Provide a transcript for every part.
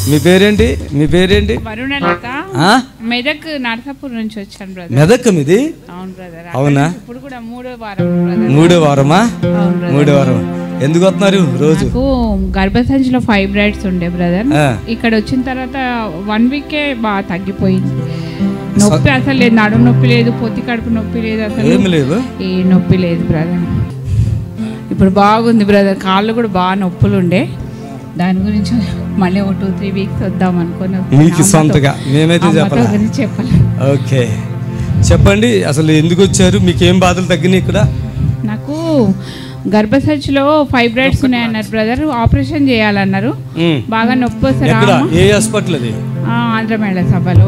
మీ పేరేంటి? మీ పేరేంటి? వరుణలత. మెదక్ నర్సాపూర్ నుంచి వచ్చాను బ్రదర్. మెదక్ మీది? అవును బ్రదర్. అవునా? ఇప్పుడు కూడా మూడో వారం బ్రదర్. మూడో వారమా? మూడో వారం. ఎందుకు వస్తున్నారు రోజు? నాకు గర్భసంచిలో ఫైబ్రాయిడ్స్ ఉండే బ్రదర్. ఇక్కడ వచ్చిన తర్వాత 1 వీకే బాగా తగ్గిపోయింది. నొప్పి అసలు లేదు, నడు నొప్పి లేదు, పొత్తి కడుపు నొప్పి లేదు, అసలు ఏమి లేదు, ఏ నొప్పి లేదు బ్రదర్. ఇప్పుడు బాగుంది బ్రదర్. కాళ్ళు కూడా బాగా నొప్పులు ఉండే, దాని గురించి మళ్ళీ 2-3 వీక్స్ వద్దాం అనుకుని. మీకు సొంతగా మేమైతే చెప్పాలి. ఓకే, చెప్పండి అసలు ఎందుకు వచ్చారు? మీకు ఏం బాధలు తగ్గినాయి ఇక్కడ? నాకు గర్భసంచిలో ఫైబ్రాయిడ్స్ ఉన్నాయన్నారు బ్రదర్. ఆపరేషన్ చేయాలన్నారు. బాగా నొప్పి వస్తారు. ఏ హాస్పిటల్ అది? ఆంధ్రమేళ సభలో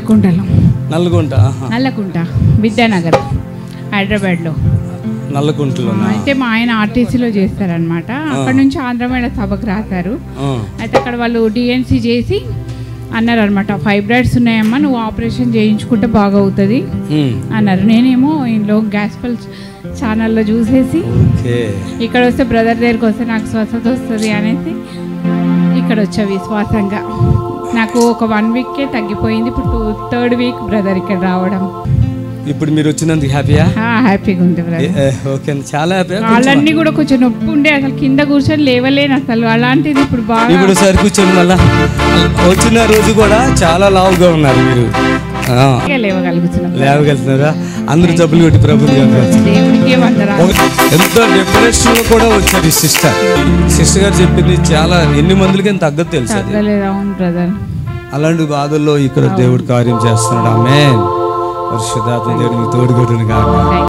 నల్లకుంట విద్యానగర్ హైదరాబాద్లో. నల్లకుంటలో అయితే మా ఆయన ఆర్టీసీలో చేస్తారనమాట. అక్కడ నుంచి ఆంధ్రమేళ సభకు రాశారు. అయితే అక్కడ వాళ్ళు డిఎన్సీ చేసి అన్నారు అనమాట, ఫైబ్రాయిడ్స్ ఉన్నాయమ్మా, నువ్వు ఆపరేషన్ చేయించుకుంటే బాగా అవుతుంది అన్నారు. నేనేమో ఇంట్లో గ్యాస్పల్ ఛానల్లో చూసేసి ఇక్కడ వస్తే బ్రదర్ దగ్గరికి వస్తే నాకు స్వస్థత వస్తుంది అనేసి ఇక్కడ వచ్చా విశ్వాసంగా. నాకు ఒక 1 వీకే తగ్గిపోయింది. ఇప్పుడు 3rd వీక్ బ్రదర్ ఇక్కడ రావడం. ఇప్పుడు మీరు వచ్చినందుకు హ్యాపీయా? హ్యాపీగా ఉంది బ్రదర్. ఓకే, చాలా హ్యాపీ. వాళ్ళన్నీ కూడా కొంచెం నొప్పి ఉండే, అసలు కింద కూర్చొని లేవలేను అసలు. అలాంటిది ఇప్పుడు బాగా. ఇప్పుడు సరి కూర్చొని మళ్ళా వచ్చిన రోజు కూడా చాలా లావుగా ఉన్నారు మీరు. లేవగలుగుతున్నారా? అందరూ జబ్బులు కొట్టి ప్రభుత్వం ఎంతో డిప్రెషన్ లో కూడా వచ్చారు ఈ సిస్టర్ గారు చెప్పింది. చాలా ఎన్ని మందులకి తగ్గదు తెలుసు. అలాంటి బాధల్లో ఇక్కడ దేవుడు కార్యం చేస్తున్నాడు. ఆమేన్. పరిశుద్ధాత్మ దేవుడికి తోడుగొడును గాక.